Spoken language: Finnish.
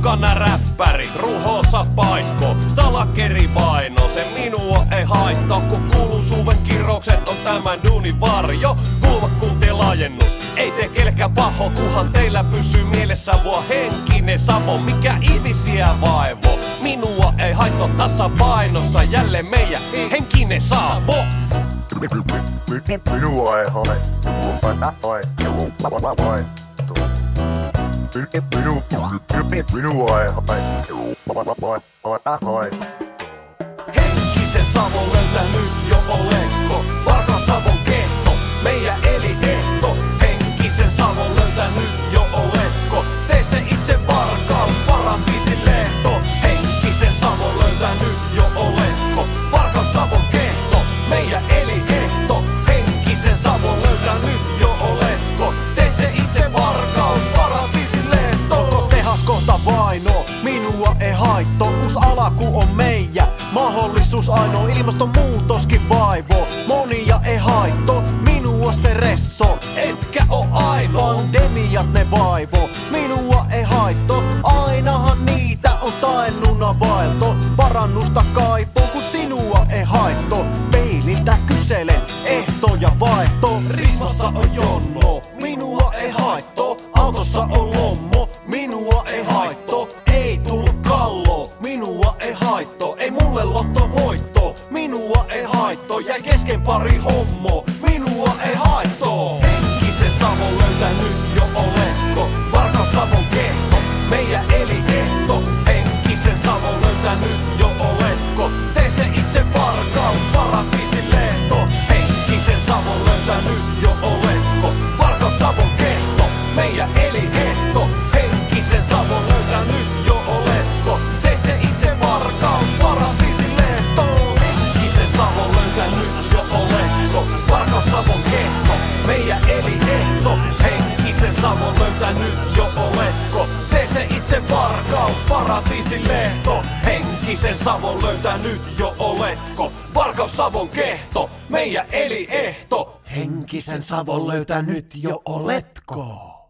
mukana räppärit, ruhossa paisko, stalakeri vaino. Se minua ei haittaa, kun kuuluu suven kirroukset, on tämän duunin varjo. Kulmakuntien laajennus, ei tee kelkään paho, kunhan teillä pysyy mielessä vuo henkinen savo. Mikä ihmisiä vaivo, minua ei haittaa tasapainossa, jälleen meidän henkinen savo. Minua ei haittaa. Minua ei haittaa. Henkisen savon löytänyt jo oletko, Varkas Savon kehto, meidän elinehto. Henkisen savon löytänyt jo oletko, tee se itse varkaus, Paratiisin lehto. Henkisen savon löytänyt jo oletko, Varkas Savon kehto, meidän elinehto. Henkisen savon löytänyt jo oletko, tee se itse varkaus, Paratiisin lehto. Koko tehas kohta vaino, minua ei haitto, uus alaku on meijä. Mahdollisuus ainoa, ilmastonmuutoskin vaivoo. Monia ei haitto, minua se resso. Etkä oo ainoa, Pandemiat ne vaivoo, minua ei haitto. Ainahan niitä on taennuna vaelto. Parannusta kaipoo, kun sinua ei haitto. Peililtä kyselen, ehtoja vaihto. Rismassa on jonno, minua ei haitto. Autossa on lommo, minua ei haitto. Ei tullut kallo, minua ei haitto. Ei mulle lottovoitto, minua ei haitto. Jäi kesken pari hommo, minua ei haitto. Henkisen savon löytänyt jo oletko, Varkas Savon kehto, meidän elinehto. Henkisen savon löytänyt jo oletko, tee se itse varkaus, Paratiisin lehto. Henkisen savon löytänyt jo oletko, Varkas Savon kehto, meidän elinehto. Henkisen savon löytänyt jo oletko, tee se itse varkaus, Paratiisin lehto. Henkisen savon löytänyt jo oletko, Varkas Savon kehto, meidän elinehto. Henkisen savon löytänyt jo oletko, tee se itse varkaus, Paratiisin lehto. Henkisen savon löytänyt jo oletko, Varkas Savon kehto, meidän elinehto. Henkisen savon löytänyt jo oletko.